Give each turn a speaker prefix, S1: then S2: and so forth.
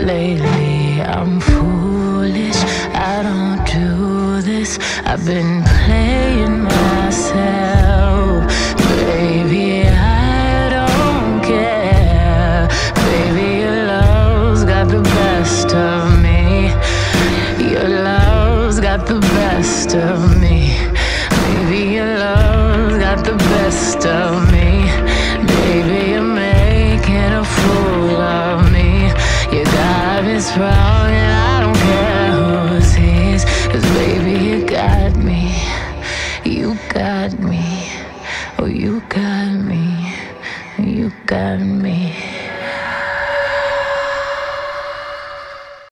S1: lately. I'm foolish, I don't do this. I've been playing myself. Baby, I don't care. Baby, your love's got the best of me. Your love's got the best of me. Baby, your love's got the best of me. Baby, you're making a fool of me. You got me sprung and I don't care who sees. 'Cause baby, you got me. You got me. Oh, you got me. You got me.